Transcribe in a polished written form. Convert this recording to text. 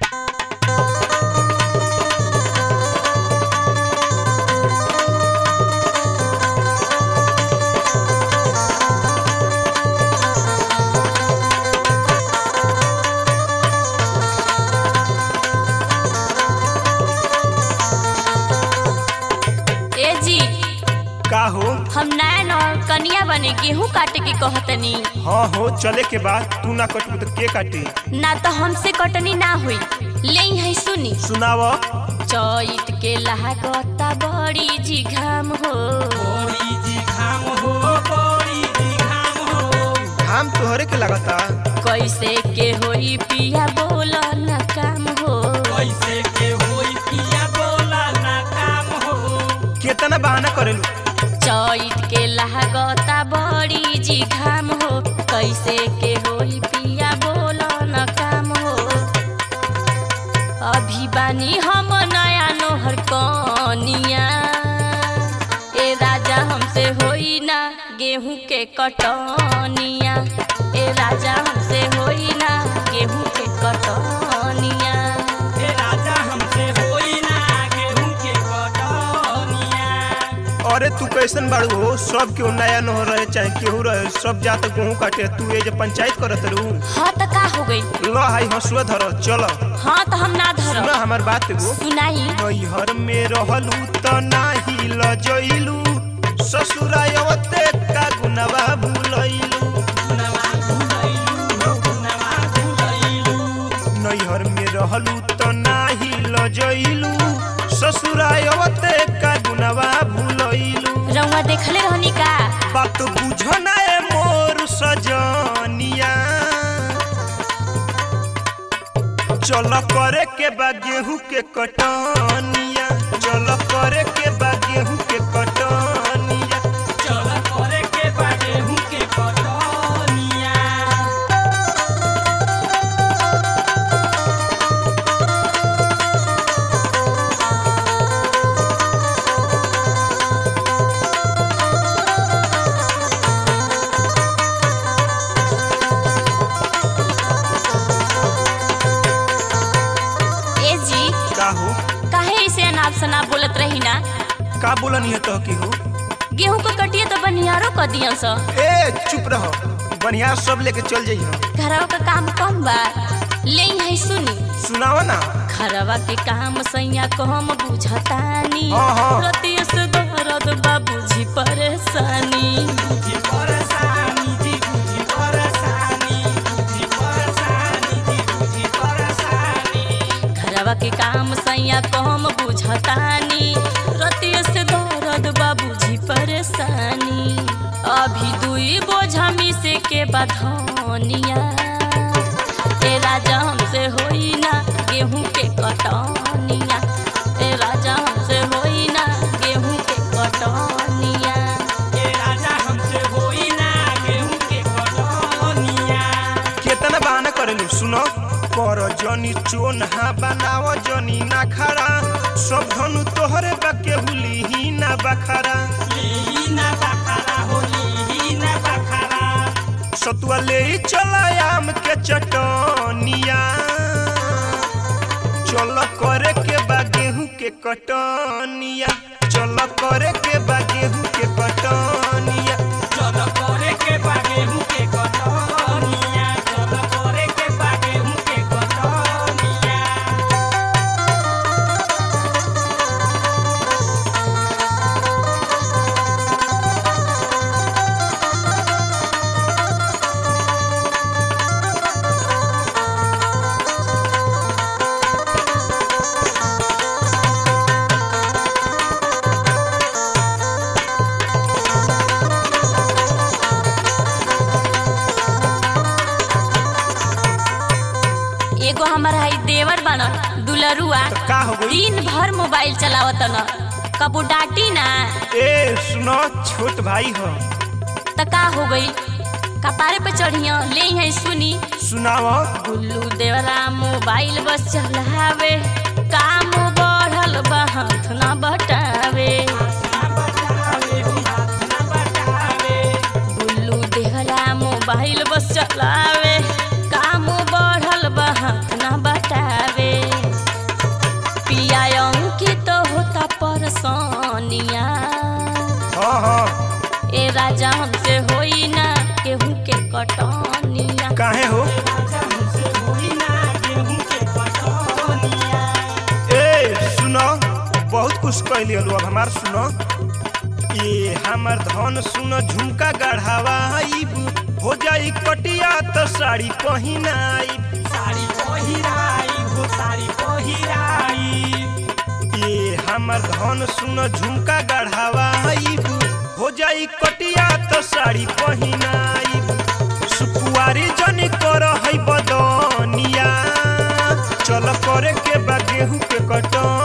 हो हम नैन और कनिया बने गेहूं काटे के कहतनी। हाँ हो चले के बाद तू ना कटबू तो के काटे? ना तो हमसे कटनी ना हुई। ले है सुनी सुनाव। चैत के लागता बड़ी जी घाम हो, बड़ी जी घाम हो, बड़ी जी घाम हो। घाम तोहरे के लगता? कैसे के होई पिया बोला ना काम हो, कैसे के होई पिया बोला ना काम हो। केतना बहाना करेलू? चैत के लागता बड़ी जी घाम हो, कैसे के होई पिया बोला न काम हो। अभी बानी हम नया नोहर कनिया, ए राजा हमसे होई ना गेहूं के कटनिया, ए राजा हमसे होई ना गेहूं के कटनिया, ए राजा हमसे होई ना गेहूं के कटनिया। अरे तू कैसन बाड़ू हो? सब केहू नया न हो रहे चाहे केहू रहे, सब जात गेहूं काटे। तू ये जो पंचायत करत रू? हाँ तो का हो गई? लो हाई हसुआ धरो चलो। हाँ तो हम ना धरो। सुना हमार बात एगो। सुनाई। नैहर में रहलू त नाही लजइलू, ससुरायवते का गुनवा भूलइलू। गुनवा भूलइलू, गुनवा भूलइलू। नैहर में रहलू त नाही लजइलू, ससुरायवते का गुनवा भूलइलू। रउआ देखले रहनी का? बात बुझ ना ए मोर सजनिया, चल करे के बा गेहूं के कटनिया, चल करे के बा गेहूं के कटनिया, चल करे के बा गेहूं के कटनिया। सना बोलत रही ना? का बोलनी है तो की हो? गेहूं को कटिए तो बनियारो कर दिया सा। ए चुप रहो, बनियार सब लेके चल जाइए। घरवा का काम कम बा, ले है सुनी। सुनावा ना। घरवा के काम सैया को हम बुझतानी, हाँ। रतिया से दर्द बा बुझी परेशानी, बुझी परेशानी जी, बुझी परेशानी, बुझी परेशानी जी, बुझी परेशानी। घरवा के काम सैया को हम बुझतानी, रतिया से दर्द बा बुझी परेशानी। अभी दुई बोझा मिसे के बधनिया, ए राजा हमसे होई ना गेहूं के कटनिया, ए राजा हमसे होई ना गेहूं के कटनिया, ए राजा हमसे होई ना गेहूं के कटनिया। केतना बहाना करेलू? सुनो। कर जनी चोन्हा बनाव जनी ना खड़ा, सब धनु तोहरे बा केहू लीही ना बखरा। लीही ना बखरा हो, लीही ना बखरा। सतुआ ले चला आम के चटनिया, चल करे के बा गेहूं के कटनिया, चल करे के बा गेहूं के कटनिया, चल करे के बा गेहूं के कटनिया, चल करे के बा गेहूं के कटनिया। एगो हमारा है देवर बना दुलरुआ, तो का हो गई? दिन भर मोबाइल चलावत न, कबू डांटी ना ए सुनो, छोट भाई हो। तो का हो गई? कपारे पे चढ़िया ले है सुनी। सुनाव। गुल्लू देवरा मोबाइल बस चलावे, काम बढ़ल बा हाथ ना बटावे, गुल्लू देवरा मोबाइल बस चलावे, काम बढ़ल बा हाथ ना बटावे। खुश कैली हलू अब हमार सुनो। ये हमार धन सुनो झुमका गढ़ावाइब हो जाई कटिया तो साड़ी पहिनाइब। साड़ी पहिराई हो साड़ी पहिराई। ये हमार धन सुनो झुमका गढ़ावाइब हो जाई कटिया तो साड़ी पहिनाइब। सुकुआरी जनी कर है बदनिया चल करे के बा गेहूं के कटन।